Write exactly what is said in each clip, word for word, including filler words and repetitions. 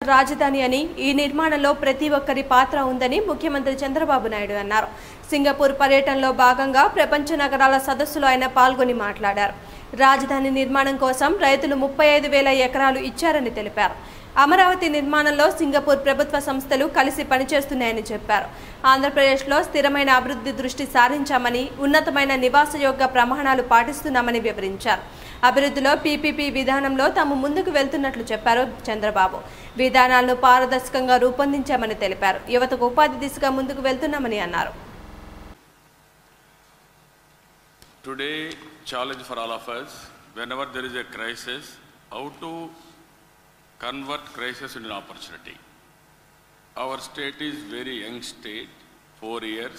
రాజధాని అని ఈ నిర్మాణంలో ప్రతి ఒక్కరి పాత్ర ఉందని ముఖ్యమంత్రి చంద్రబాబు నాయుడు అన్నారు. సింగపూర్ పర్యటనలో భాగంగా ప్రపంచ నగరాల సదస్సులో ఆయన పాల్గొని మాట్లాడారు. రాజధాని నిర్మాణం కోసం రైతులు ముప్పై ఐదు వేల ఎకరాలు ఇచ్చారని తెలిపారు. అమరావతి నిర్మాణంలో సింగపూర్ ప్రభుత్వ సంస్థలు కలిసి పనిచేస్తున్నాయని చెప్పారు. ఆంధ్రప్రదేశ్లో స్థిరమైన అభివృద్ధి దృష్టి సారించామని, ఉన్నతమైన నివాసయోగ్య ప్రమాణాలు పాటిస్తున్నామని వివరించారు. అభివృద్ధిలో పీపీపీ విధానంలో తాము ముందుకు వెళ్తున్నట్లు చెప్పారు చంద్రబాబు. విధానాలను పారదర్శకంగా రూపొందించామని తెలిపారు. యువతకు ఉపాధి దిశగా ముందుకు వెళ్తున్నామని అన్నారు. Today, challenge for all of us, whenever there is a crisis, how to convert crisis into an opportunity. Our state is very young state, four years.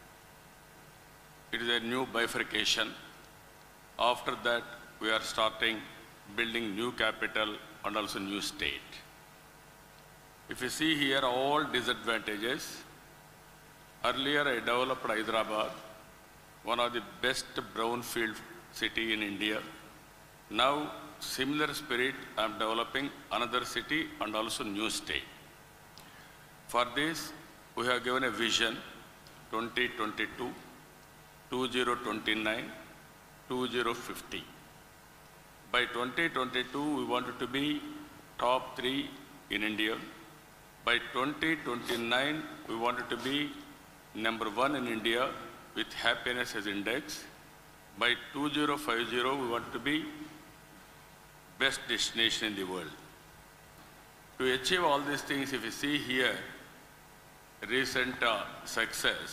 It is a new bifurcation. After that, we are starting building new capital and also new state. If you see here all disadvantages, earlier I developed Hyderabad, one of the best brownfield city in India. Now, similar spirit, I am developing another city and also new state. For this, we have given a vision twenty twenty-two, twenty twenty-nine, twenty fifty. By twenty twenty-two, we wanted to be top three in India. By twenty twenty-nine, we wanted to be number one in India with happiness as index. By twenty fifty, we want to be best destination in the world. To achieve all these things, if you see here, recent uh, success,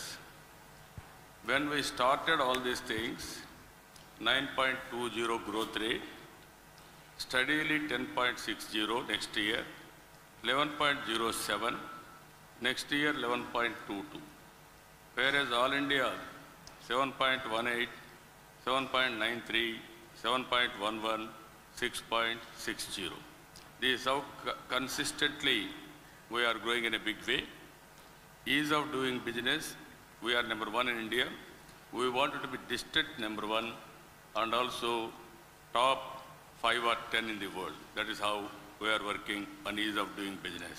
when we started all these things, nine point two zero growth rate, steadily ten point six zero next year, eleven point zero seven, next year eleven point two two. Whereas all India, seven point one eight, seven point nine three, seven point one one, six point six zero. This is how consistently we are growing in a big way. Ease of doing business, we are number one in India. We wanted to be district number one and also top five or ten in the world. That is how we are working on ease of doing business.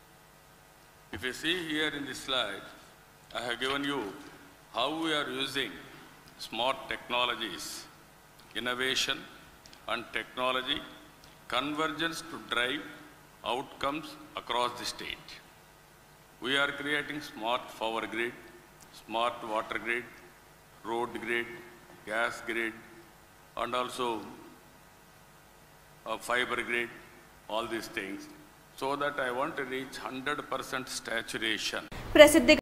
If you see here in this slide, I have given you how we are using smart technologies, innovation and technology, convergence to drive outcomes across the state. We are creating smart power grid, smart water grid, road grid, gas grid, and also a fiber grid, all these things, so that I want to reach one hundred percent saturation.